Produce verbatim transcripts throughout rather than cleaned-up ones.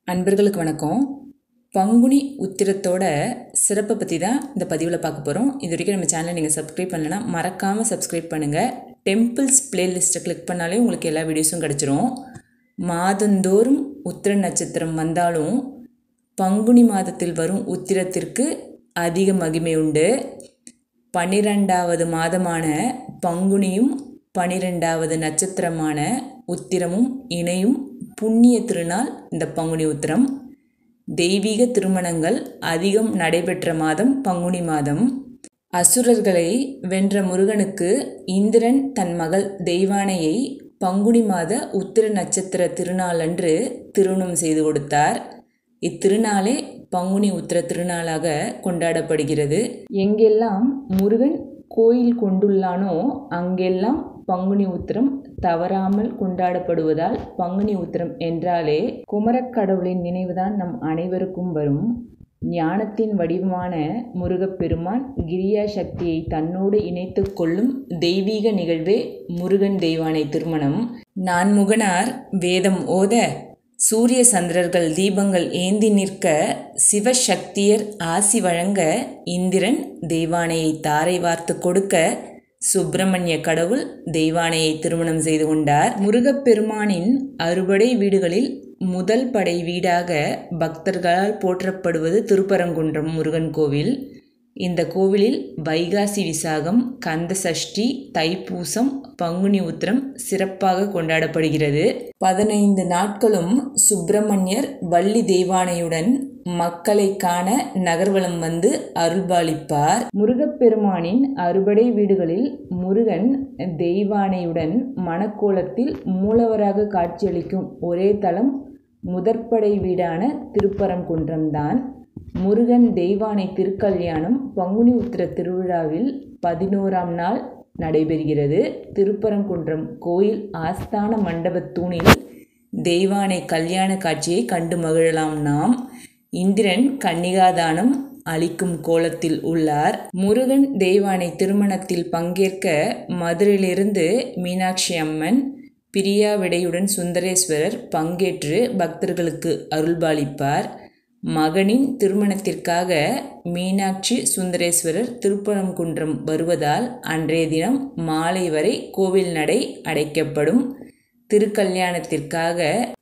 அன்பர்களுக்கு வணக்கம். பங்குனி உத்திரத்தோட சிறப்பை பற்றி தான் இந்த பதிவில் பார்க்க போகிறோம். இது வரைக்கும் நம்ம சேனலை நீங்கள் சப்ஸ்கிரைப் பண்ணலைன்னா மறக்காமல் சப்ஸ்கிரைப் பண்ணுங்கள். டெம்பிள்ஸ் பிளேலிஸ்ட்டை கிளிக் பண்ணாலே உங்களுக்கு எல்லா வீடியோஸும் கிடச்சிரும். மாதந்தோறும் உத்திர நட்சத்திரம் வந்தாலும் பங்குனி மாதத்தில் வரும் உத்திரத்திற்கு அதிக மகிமை உண்டு. பன்னிரெண்டாவது மாதமான பங்குனியும் பன்னிரெண்டாவது நட்சத்திரமான உத்திரமும் இணையும் புண்ணிய திருநாள் இந்த பங்குனி உத்திரம். தெய்வீக திருமணங்கள் அதிகம் நடைபெற்ற மாதம் பங்குனி மாதம். அசுரர்களை வென்ற முருகனுக்கு இந்திரன் தன் மகள் தெய்வானையை பங்குனி மாத உத்திர நட்சத்திர திருநாளன்று திருமணம் செய்து கொடுத்தார். இத்திருநாளே பங்குனி உத்திர திருநாளாக கொண்டாடப்படுகிறது. எங்கெல்லாம் முருகன் கோயில் கொண்டுள்ளானோ அங்கெல்லாம் பங்குனி உத்திரம் தவறாமல் கொண்டாடப்படுவதால் பங்குனி உத்திரம் என்றாலே குமரக்கடவுளின் நினைவுதான் நம் அனைவருக்கும் வரும். ஞானத்தின் வடிவமான முருகப்பெருமான் கிரியா சக்தியை தன்னோடு இணைத்து கொள்ளும் தெய்வீக நிகழ்வே முருகன் தெய்வானை திருமணம். நான்முகனார் வேதம் ஓத சூரிய சந்திரர்கள் தீபங்கள் ஏந்தி நிற்க சிவசக்தியர் ஆசி வழங்க இந்திரன் தெய்வானையை தாரை வார்த்து கொடுக்க சுப்பிரமணிய கடவுள் தெய்வானையை திருமணம் செய்து கொண்டார். முருகப்பெருமானின் அறுபடை வீடுகளில் முதல் படை வீடாக பக்தர்களால் போற்றப்படுவது திருப்பரங்குன்றம் முருகன் கோவில். இந்த கோவிலில் வைகாசி விசாகம், கந்த சஷ்டி, தைப்பூசம், பங்குனி உத்திரம் சிறப்பாக கொண்டாடப்படுகிறது. பதினைந்து நாட்களும் சுப்பிரமணியர் வள்ளி தெய்வானையுடன் மக்களை காண நகர்வலம் வந்து அருள்பாலிப்பார். முருகப்பெருமானின் அறுபடை வீடுகளில் முருகன் தெய்வானையுடன் மணக்கோலத்தில் மூலவராக காட்சியளிக்கும் ஒரே தலம் முதற்படை வீடான திருப்பரங்குன்றம்தான். முருகன் தெய்வானை திருக்கல்யாணம் பங்குனி உத்திர திருவிழாவில் பதினோராம் நாள் நடைபெறுகிறது. திருப்பரங்குன்றம் கோயில் ஆஸ்தான மண்டபத் தூணில் தெய்வானை கல்யாண காட்சியை கண்டு மகிழலாம் நாம். இந்திரன் கன்னிகாதானம் அளிக்கும் கோலத்தில் உள்ளார். முருகன் தெய்வானை திருமணத்தில் பங்கேற்க மதுரையிலிருந்து மீனாட்சி அம்மன், பிரியாவிடையுடன் சுந்தரேஸ்வரர் பங்கேற்று பக்தர்களுக்கு அருள்பாலிப்பார். மகனின் திருமணத்திற்காக மீனாட்சி சுந்தரேஸ்வரர் திருப்பரங்குன்றம் வருவதால் அன்றைய தினம் மாலை வரை கோவில் நடை அடைக்கப்படும். திருக்கல்யாணத்திற்காக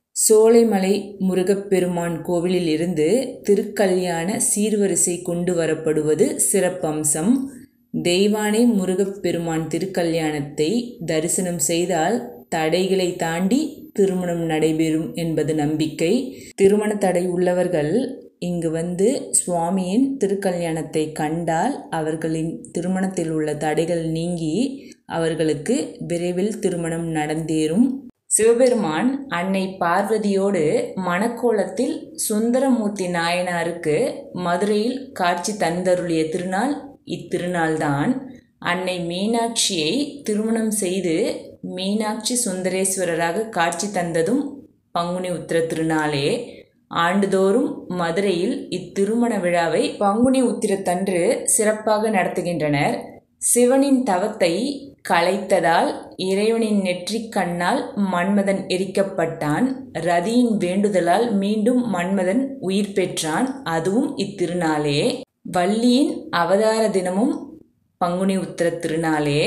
சோலைமலை முருகப்பெருமான் கோவிலில் இருந்து திருக்கல்யாண சீர்வரிசை கொண்டு வரப்படுவது சிறப்பம்சம். தெய்வானை முருகப்பெருமான் திருக்கல்யாணத்தை தரிசனம் செய்தால் தடைகளை தாண்டி திருமணம் நடைபெறும் என்பது நம்பிக்கை. திருமண தடை உள்ளவர்கள் இங்கு வந்து சுவாமியின் திருக்கல்யாணத்தை கண்டால் அவர்களின் திருமணத்தில் உள்ள தடைகள் நீங்கி அவர்களுக்கு விரைவில் திருமணம் நடந்தேறும். சிவபெருமான் அன்னை பார்வதியோடு மணக்கோலத்தில் சுந்தரமூர்த்தி நாயனாருக்கு மதுரையில் காட்சி தந்தருளிய திருநாள் இத்திருநாள்தான். அன்னை மீனாட்சியை திருமணம் செய்து மீனாட்சி சுந்தரேஸ்வரராக காட்சி தந்ததும் பங்குனி உத்திர திருநாளே. ஆண்டுதோறும் மதுரையில் இத்திருமண விழாவை பங்குனி உத்திரத்தன்று சிறப்பாக நடத்துகின்றனர். சிவனின் தவத்தை கலைத்ததால் இறைவனின் நெற்றிக் கண்ணால் மன்மதன் எரிக்கப்பட்டான். ரதியின் வேண்டுதலால் மீண்டும் மன்மதன் உயிர் பெற்றான். அதுவும் இத்திருநாளே. வள்ளியின் அவதார தினமும் பங்குனி உத்திர திருநாளே.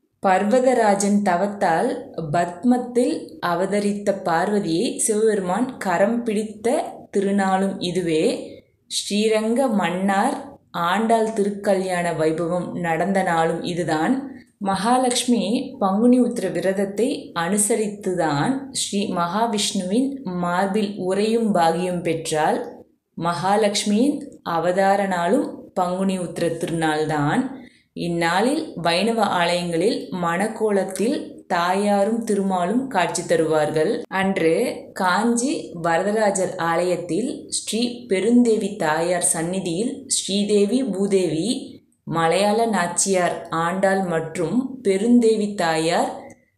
பர்வதராஜன் தவத்தால் பத்மத்தில் அவதரித்த பார்வதியை சிவபெருமான் கரம் பிடித்த திருநாளும் இதுவே. ஸ்ரீரங்க மன்னார் ஆண்டாள் திருக்கல்யாண வைபவம் நடந்த நாளும் இதுதான். மகாலட்சுமி பங்குனி உத்திர விரதத்தை அனுசரித்துதான் ஸ்ரீ மகாவிஷ்ணுவின் மார்பில் உறையும் பாகியம் பெற்றால். மகாலட்சுமியின் அவதார நாளும் பங்குனி உத்திர திருநாள்தான். இந்நாளில் வைணவ ஆலயங்களில் மணக்கோலத்தில் தாயாரும் திருமாலும் காட்சி தருவார்கள். அன்று காஞ்சி வரதராஜர் ஆலயத்தில் ஸ்ரீ பெருந்தேவி தாயார் சந்நிதியில் ஸ்ரீதேவி பூதேவி, மலையாள நாச்சியார் ஆண்டாள் மற்றும் பெருந்தேவி தாயார்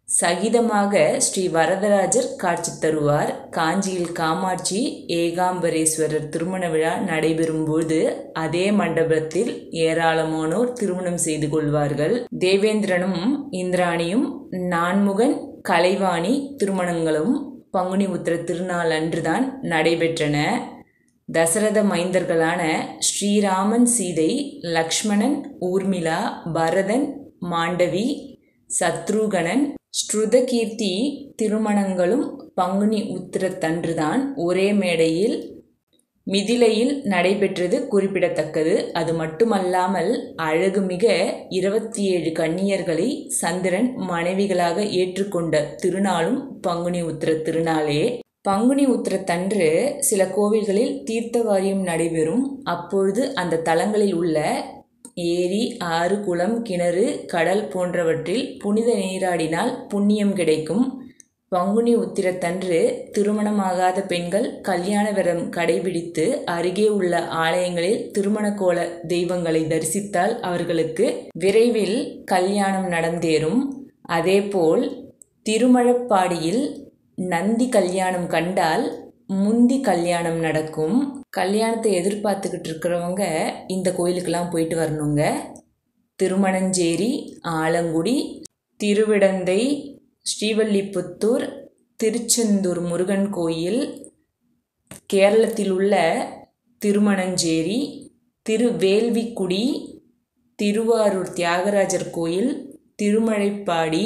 சகிதமாக ஸ்ரீ வரதராஜர் காட்சி தருவார். காஞ்சியில் காமாட்சி ஏகாம்பரேஸ்வரர் திருமண விழா நடைபெறும் போது அதே மண்டபத்தில் ஏராளமானோர் திருமணம் செய்து கொள்வார்கள். தேவேந்திரனும் இந்திராணியும் நான்முகன் கலைவாணி திருமணங்களும் பங்குனி உத்திர திருநாள் அன்றுதான் நடைபெற்றன. தசரத மைந்தர்களான ஸ்ரீராமன் சீதை, லக்ஷ்மணன் ஊர்மிளா, பரதன் மாண்டவி, சத்ருகனன் ஸ்ருதகீர்த்தி திருமணங்களும் பங்குனி உத்திரத்தன்றுதான் ஒரே மேடையில் மிதிலையில் நடைபெற்றது குறிப்பிடத்தக்கது. அது மட்டுமல்லாமல் அழகுமிக இருபத்தி ஏழு கன்னியர்களை சந்திரன் மனைவிகளாக ஏற்றுக்கொண்ட திருநாளும் பங்குனி உத்திர திருநாளே. பங்குனி உத்திரத்தன்று சில கோவில்களில் தீர்த்தவாரியம் நடைபெறும். அப்பொழுது அந்த தலங்களில் உள்ள ஏரி, ஆறு, குளம், கிணறு, கடல் போன்றவற்றில் புனித நீராடினால் புண்ணியம் கிடைக்கும். பங்குனி உத்திரத்தன்று திருமணமாகாத பெண்கள் கல்யாண விரதம் கடைபிடித்து அருகே உள்ள ஆலயங்களில் திருமண கோல தெய்வங்களை தரிசித்தால் அவர்களுக்கு விரைவில் கல்யாணம் நடந்தேறும். அதேபோல் திருமழப்பாடியில் நந்தி கல்யாணம் கண்டால் முந்தி கல்யாணம் நடக்கும். கல்யாணத்தை எதிர்பார்த்துக்கிட்டு இருக்கிறவங்க இந்த கோயிலுக்கெல்லாம் போயிட்டு வரணுங்க. திருமணஞ்சேரி, ஆலங்குடி, திருவிடந்தை, ஸ்ரீவல்லிபுத்தூர், திருச்செந்தூர் முருகன் கோயில், கேரளத்தில் உள்ள திருமணஞ்சேரி, திருவேல்விக்குடி, திருவாரூர் தியாகராஜர் கோயில், திருமழைப்பாடி,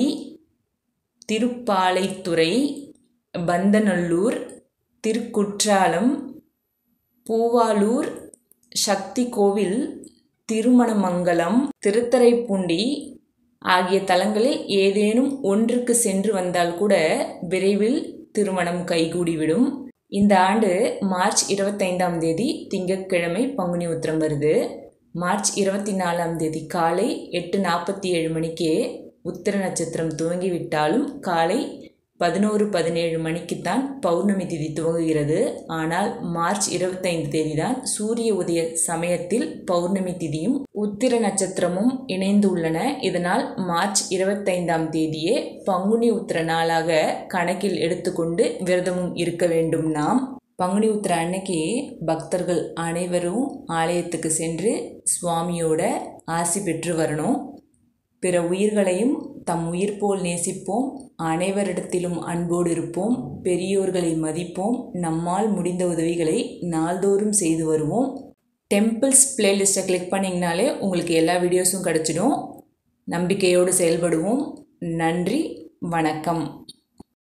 திருப்பாலைத்துறை, பந்தநல்லூர், திருக்குற்றாலம், பூவாலூர் சக்தி கோவில், திருமணமங்கலம், திருத்துறைப்பூண்டி ஆகிய தலங்களில் ஏதேனும் ஒன்றுக்கு சென்று வந்தால் கூட விரைவில் திருமணம் கைகூடிவிடும். இந்த ஆண்டு மார்ச் இருபத்தைந்தாம் தேதி திங்கட்கிழமை பங்குனி உத்திரம் வருது. மார்ச் இருபத்தி நாலாம் தேதி காலை எட்டு நாற்பத்தி ஏழு மணிக்கே உத்திர நட்சத்திரம் துவங்கிவிட்டாலும் காலை பதினோரு பதினேழு மணிக்குத்தான் பௌர்ணமி திதி துவங்குகிறது. ஆனால் மார்ச் இருபத்தைந்து தேதி தான் சூரிய உதய சமயத்தில் பௌர்ணமி திதியும் உத்திர நட்சத்திரமும் இணைந்து உள்ளன. இதனால் மார்ச் இருபத்தைந்தாம் தேதியே பங்குனி உத்திர நாளாக கணக்கில் எடுத்துக்கொண்டு விரதமும் இருக்க வேண்டும். நாம் பங்குனி உத்திர அன்னைக்கு பக்தர்கள் அனைவரும் ஆலயத்துக்கு சென்று சுவாமியோட ஆசி பெற்று வரணும். பிற உயிர்களையும் தம் உயிர் போல் நேசிப்போம். அனைவரிடத்திலும் அன்போடு இருப்போம். பெரியோர்களை மதிப்போம். நம்மால் முடிந்த உதவிகளை நாள்தோறும் செய்து வருவோம். டெம்பிள்ஸ் பிளேலிஸ்ட்டை கிளிக் பண்ணிங்கனாலே உங்களுக்கு எல்லா வீடியோஸும் கிடச்சிடும். நம்பிக்கையோடு செயல்படுவோம். நன்றி, வணக்கம்.